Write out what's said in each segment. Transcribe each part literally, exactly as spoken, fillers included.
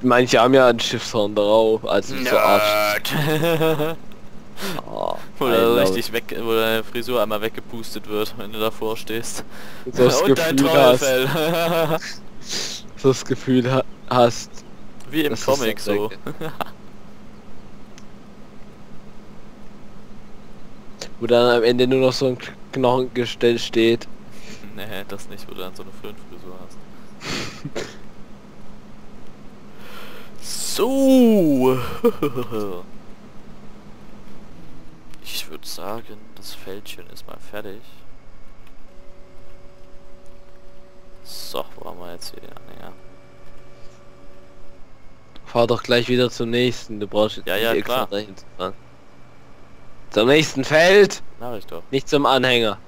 manche haben ja ein Schiffshorn drauf, also so Arsch. Oh, wo du richtig weg, wo deine Frisur einmal weggepustet wird, wenn du davor stehst. So das Und dein Gefühl Trollfell. hast, so das Gefühl ha hast. Wie im Comic so. Wo dann am Ende nur noch so ein Knochengestell steht. Nee, das nicht, wo du dann so eine Föhnfrisur hast. So. Ich würde sagen, das Fältchen ist mal fertig. So, wo haben wir jetzt hier den Anhänger? Fahr doch gleich wieder zum nächsten, du brauchst jetzt ja, ja, nicht klar. extra dahin zu fahren. Zum nächsten Feld! Mach ich doch. Nicht zum Anhänger.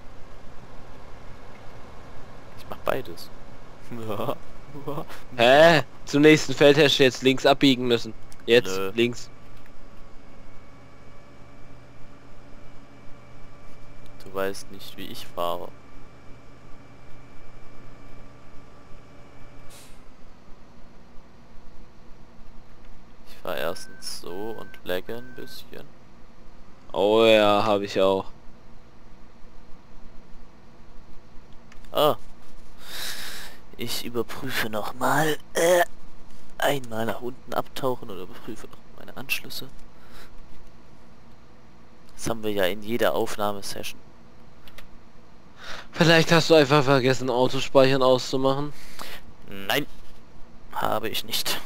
Ich mach beides. Hä? Zum nächsten Feld hättest du jetzt links abbiegen müssen. Jetzt, Nö. links. Du weißt nicht, wie ich fahre. Ich fahre erstens so und lagge ein bisschen. Oh ja, habe ich auch. Ah. Ich überprüfe nochmal. Äh, einmal nach unten abtauchen oder überprüfe noch meine Anschlüsse. Das haben wir ja in jeder Aufnahmesession. Vielleicht hast du einfach vergessen, Autospeichern auszumachen. Nein, habe ich nicht.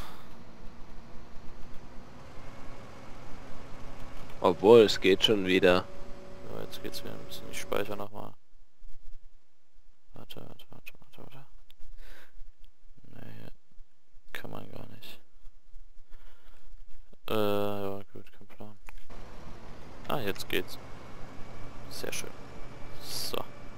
Obwohl, es geht schon wieder. So, jetzt geht's wieder ein bisschen. Ich speichere nochmal. Warte, warte, warte, warte, warte. Ne, hier kann man gar nicht. Äh, ja gut, kein Plan. Ah, jetzt geht's. Sehr schön. So.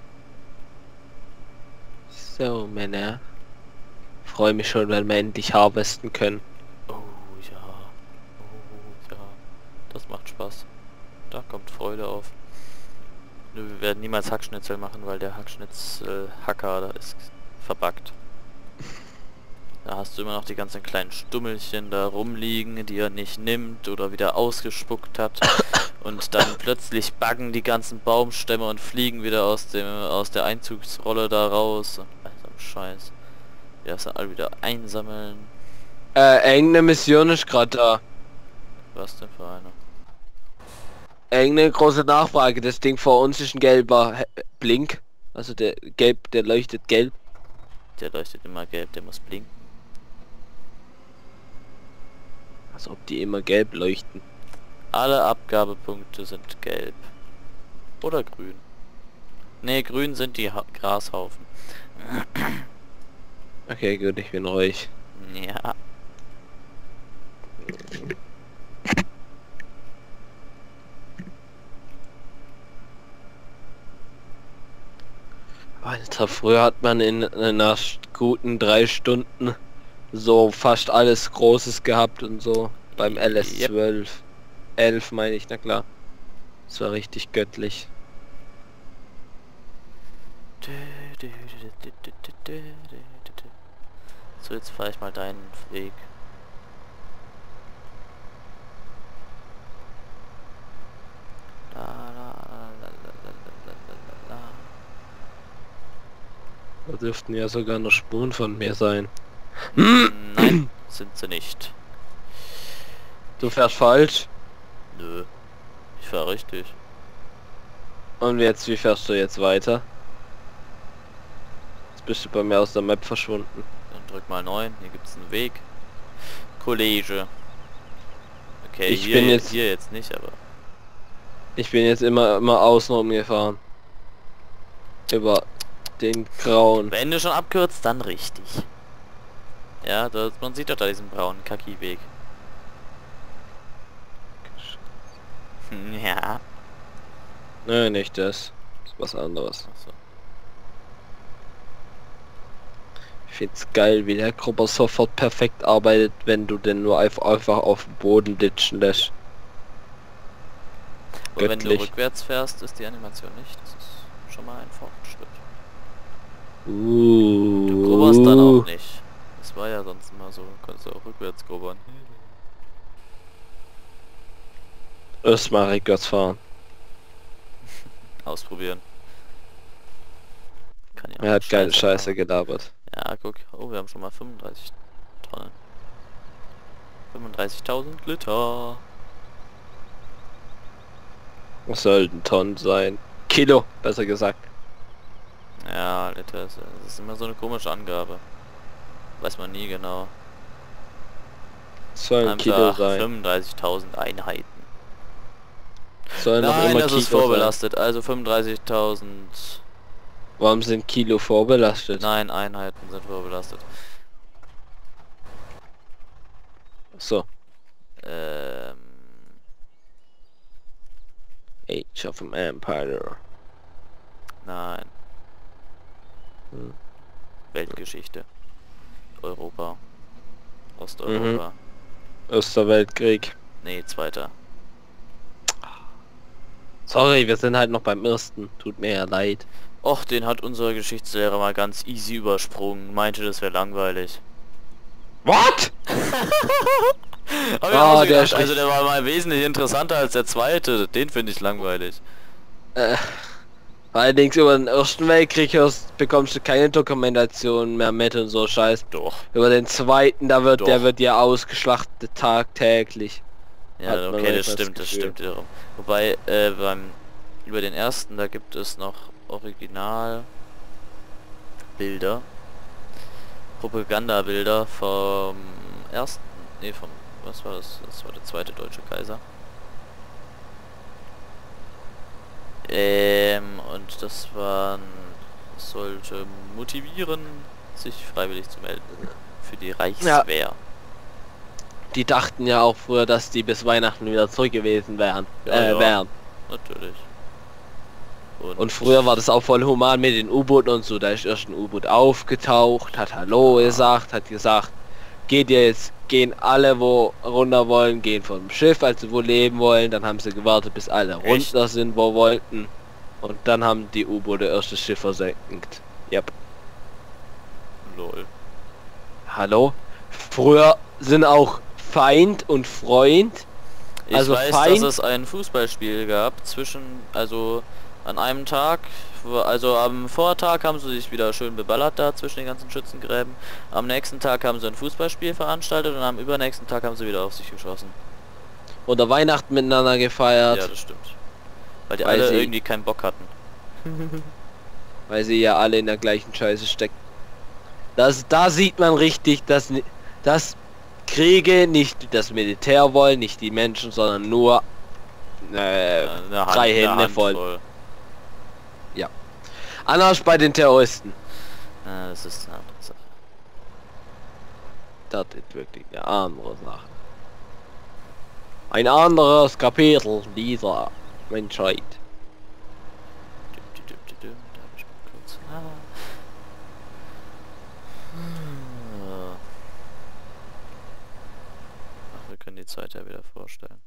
So, Männer. Freue mich schon, wenn wir endlich harvesten können. Oh ja. Oh ja. Das macht Spaß. Da kommt Freude auf. Nö, wir werden niemals Hackschnitzel machen, weil der Hackschnitz-Hacker da ist verbuggt. Da hast du immer noch die ganzen kleinen Stummelchen da rumliegen, die er nicht nimmt oder wieder ausgespuckt hat. Und dann plötzlich buggen die ganzen Baumstämme und fliegen wieder aus dem aus der Einzugsrolle da raus. Und also Scheiß. Die das dann alle wieder einsammeln. Äh, irgendeine Mission ist gerade da. Was denn für eine? Irgendeine große Nachfrage. Das Ding vor uns ist ein gelber He- Blink. Also der gelb, der leuchtet gelb. Der leuchtet immer gelb, der muss blinken. Als ob die immer gelb leuchten. Alle Abgabepunkte sind gelb. Oder grün. Ne, grün sind die ha Grashaufen. Okay, gut, ich bin ruhig. Ja. Alter, früher hat man in einer guten drei Stunden so fast alles Großes gehabt und so. Beim L S zwölf. elf meine ich, na klar. Das war richtig göttlich. So, jetzt fahre ich mal deinen Weg. La, la, la, la, la, la, la. Da dürften ja sogar noch Spuren von mir sein. Nein, sind sie nicht. Du fährst falsch. Nö. Ich fahre richtig. Und jetzt, wie fährst du jetzt weiter? Jetzt bist du bei mir aus der Map verschwunden. Dann drück mal neun. Hier gibt es einen Weg. Kollege. Okay, Ich hier, bin jetzt- hier jetzt nicht, aber... Ich bin jetzt immer immer außen rumgefahren. Über den grauen. Wenn du schon abkürzt, dann richtig. Ja, das, man sieht doch da diesen braunen Kaki-Weg. Ja. Nö, nicht das. Das ist was anderes. Achso. Ich find's geil, wie der Grupper sofort perfekt arbeitet, wenn du den nur einfach, einfach auf dem Boden ditchen lässt. Und wenn du Göttlich. rückwärts fährst, ist die Animation nicht. Das ist schon mal ein Fortschritt. Uh. Du grubberst dann auch nicht. Das war ja sonst mal immer so. Kannst du auch rückwärts grubbern. Erstmal rückwärts fahren. Ausprobieren. Kann ja auch Er hat keine Scheiße Scheiße haben. gelabert. Ja, guck. Oh, wir haben schon mal fünfunddreißig Tonnen. fünfunddreißigtausend Liter. Was sollten Tonnen sein? Kilo, besser gesagt. Ja, Liter ist, das ist immer so eine komische Angabe. Weiß man nie genau. Sollen Einfach Kilo sein. fünfunddreißigtausend Einheiten. Sollen noch Nein, immer das Kilo ist vorbelastet. Also fünfunddreißigtausend. sein. Warum sind Kilo vorbelastet? Nein, Einheiten sind vorbelastet. So. Ähm, Age of Empire. nein. Hm. Weltgeschichte. Europa. Osteuropa. Erster Weltkrieg. Nee, zweiter. Sorry, wir sind halt noch beim ersten. Tut mir ja leid. Och, den hat unser Geschichtslehrer mal ganz easy übersprungen. Meinte, das wäre langweilig. What? Hab ich Ah, auch so der gedacht, ist also richtig- der war mal wesentlich interessanter als der zweite. Den finde ich langweilig. Äh, allerdings über den Ersten Weltkrieg hörst, bekommst du keine Dokumentation mehr mit und so Scheiß. Doch. Über den zweiten, da wird Doch. der wird ja ausgeschlachtet tagtäglich. Ja, Hat man okay, manchmal das das stimmt, das Gefühl. stimmt wiederum. Wobei, äh, beim, über den ersten, da gibt es noch Original Bilder, Propagandabilder vom ersten, nee, vom, was war das? Das war der zweite deutsche Kaiser. Ähm, und das waren, das sollte motivieren, sich freiwillig zu melden für die Reichswehr. Die dachten ja auch früher, dass die bis Weihnachten wieder zurück gewesen wären. Ja, äh, ja. wären. Natürlich. Und früher war das auch voll human mit den U-Booten und so. Da ist erst ein U-Boot aufgetaucht, hat Hallo gesagt, hat gesagt, geht ihr jetzt, gehen alle, wo runter wollen, gehen vom Schiff, also wo leben wollen. Dann haben sie gewartet, bis alle Echt? runter sind, wo wollten. Und dann haben die U-Boote erst das Schiff versenkt. Yep. Lol. Hallo? Früher sind auch Feind und Freund. Ich Also weiß, Feind- dass es ein Fußballspiel gab zwischen, also an einem Tag, wo- also am Vortag haben sie sich wieder schön beballert da zwischen den ganzen Schützengräben. Am nächsten Tag haben sie ein Fußballspiel veranstaltet und am übernächsten Tag haben sie wieder auf sich geschossen. Oder Weihnachten miteinander gefeiert. Ja, das stimmt. Weil die Weil alle sie- irgendwie keinen Bock hatten. Weil sie ja alle in der gleichen Scheiße stecken. Das, da sieht man richtig, dass, ni- dass Kriege nicht das Militär wollen, nicht die Menschen, sondern nur äh, Ja, eine drei eine Hände voll. Handvoll. Anders bei den Terroristen. Ja, das ist eine andere Sache. Das ist wirklich eine andere Sache. Ein anderes Kapitel dieser Menschheit. Düm, düm, düm, düm, düm, da hab ich mal kurz- Ah. Ach, wir können die Zeit ja wieder vorstellen.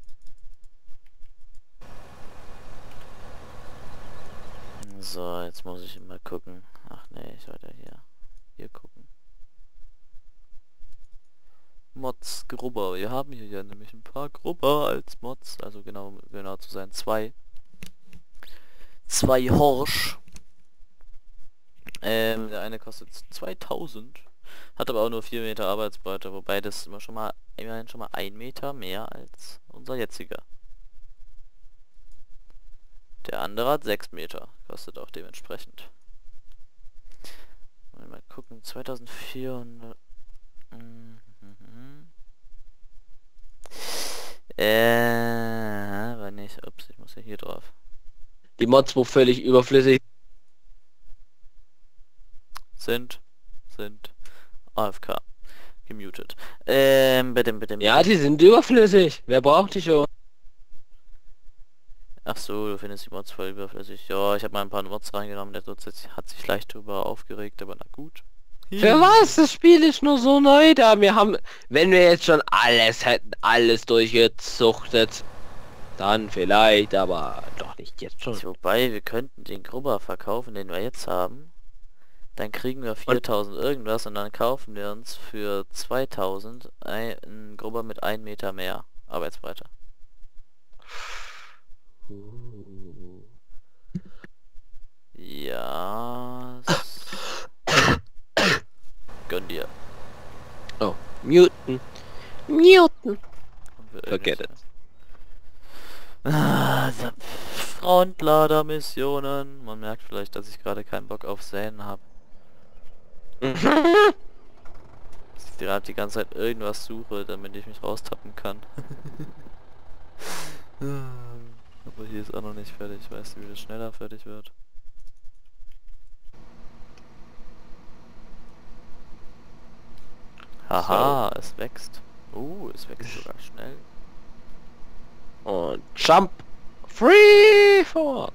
So, jetzt muss ich mal gucken. Ach nee, ich sollte hier hier gucken. Mods Grubber. Wir haben hier ja nämlich ein paar Grubber als Mods, also genau genau zu sein zwei. Zwei Horsch. Ähm, der eine kostet zweitausend, hat aber auch nur vier Meter Arbeitsbreite, wobei das immer schon mal immerhin schon mal ein Meter mehr als unser jetziger. Der andere hat sechs Meter, kostet auch dementsprechend. Mal gucken, zweitausendvierhundert. Mhm. Äh, aber nicht, ups, ich muss ja hier drauf. Die Mods, wo völlig überflüssig. Sind, sind A F K. Gemutet. Ähm, bitte, bitte. Ja, die sind überflüssig. Wer braucht die schon? Ach so, du findest die Mods voll überflüssig. Ja, ich habe mal ein paar Mods reingenommen, der Dutz hat sich leicht drüber aufgeregt, aber na gut. Für was? Das Spiel ist nur so neu da. Wir haben, wenn wir jetzt schon alles hätten, alles durchgezuchtet, dann vielleicht, aber doch nicht jetzt schon. Wobei, wir könnten den Grubber verkaufen, den wir jetzt haben. Dann kriegen wir viertausend irgendwas und dann kaufen wir uns für zweitausend einen Grubber mit ein Meter mehr Arbeitsbreite. Uh. Ja. Gönn dir. Oh, muten. Muten. Und Forget it. Ah, so Frontlader-Missionen. Man merkt vielleicht, dass ich gerade keinen Bock auf Säen habe. Dass ich gerade die ganze Zeit irgendwas suche, damit ich mich raustappen kann. Aber hier ist auch noch nicht fertig. Weißt du, wie das schneller fertig wird? Haha, so. Es wächst. Uh, es wächst sogar schnell. Und Jump! Free for!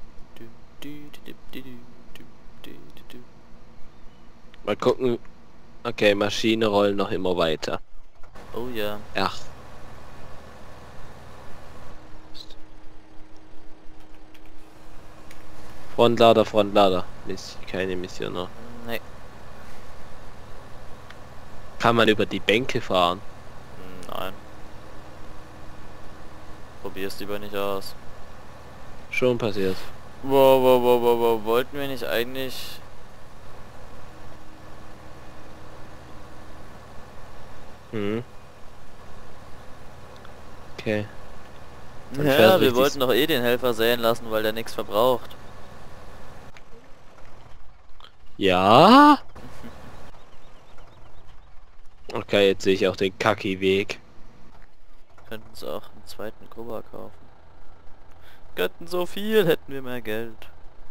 Mal gucken. Okay, Maschine rollen noch immer weiter. Oh ja. Ach. Frontlader, Frontlader. Miss, keine Mission noch. Nee. Kann man über die Bänke fahren? Nein. Probier's lieber nicht aus. Schon passiert. Wow, wow, wow, wow, wow. Wollten wir nicht eigentlich... Hm. Okay. Dann Ja, fährt wir richtig- wollten doch eh den Helfer säen lassen, weil der nichts verbraucht. Ja? Okay, jetzt sehe ich auch den Kacki-Weg. Könnten uns auch einen zweiten Grubber kaufen. Könnten so viel, hätten wir mehr Geld.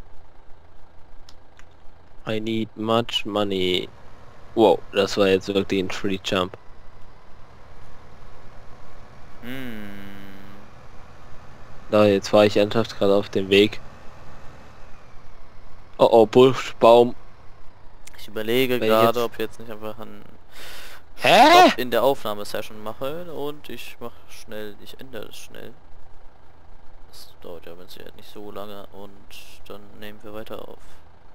I need much money. Wow, das war jetzt wirklich ein Free Jump. Hm. Da, jetzt war ich ernsthaft gerade auf dem Weg. Oh oh, Busch, Baum. Ich überlege Wenn gerade, jetzt- ob ich jetzt nicht einfach einen Hä? Stopp in der Aufnahmesession mache und ich mache schnell, ich ändere es schnell. Das dauert ja mit Sicherheit nicht so lange und dann nehmen wir weiter auf.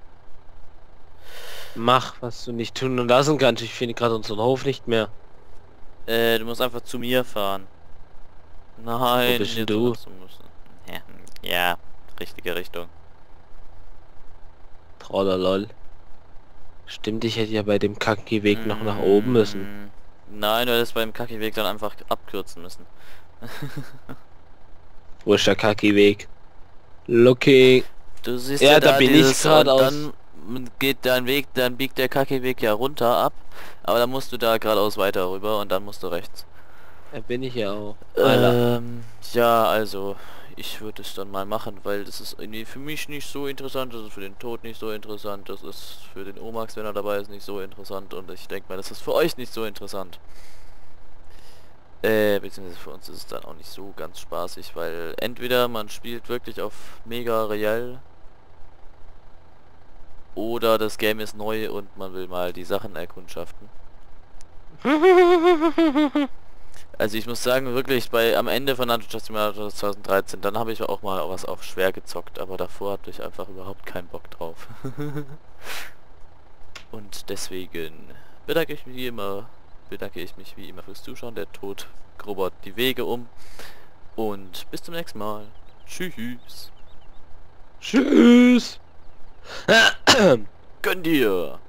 Mach, was du nicht tun und lassen kannst. Ich finde gerade unseren Hof nicht mehr. Äh, du musst einfach zu mir fahren. Nein, Wo bist denn jetzt du? musst müssen. Ja, ja, richtige Richtung. Trollerlol. Stimmt, ich hätte ja bei dem Kacki-Weg noch nach oben müssen. Mm, Nein, du hättest beim Kacki-Weg dann einfach abkürzen müssen. Wo ist der Kacki-Weg? Looking. Du siehst Ja, ja, da da bin ich dieses, gerade und aus. dann geht dein Weg, dann biegt der Kacki-Weg ja runter ab, aber dann musst du da geradeaus weiter rüber und dann musst du rechts. Da bin ich ja auch. Alter. Ähm, ja, also ich würde es dann mal machen, weil das ist irgendwie für mich nicht so interessant, das ist für den Tod nicht so interessant, das ist für den Omax, wenn er dabei ist, nicht so interessant und ich denke mal, das ist für euch nicht so interessant. Äh, beziehungsweise für uns ist es dann auch nicht so ganz spaßig, weil entweder man spielt wirklich auf mega real oder das Game ist neu und man will mal die Sachen erkundschaften. Also ich muss sagen, wirklich bei am Ende von Landwirtschaft Simulator zwanzig dreizehn, dann habe ich auch mal was auf schwer gezockt, aber davor hatte ich einfach überhaupt keinen Bock drauf. Und deswegen bedanke ich mich wie immer, bedanke ich mich wie immer fürs Zuschauen. Der Tod grubbert die Wege um und bis zum nächsten Mal. Tschüss. Tschüss. Gönn dir.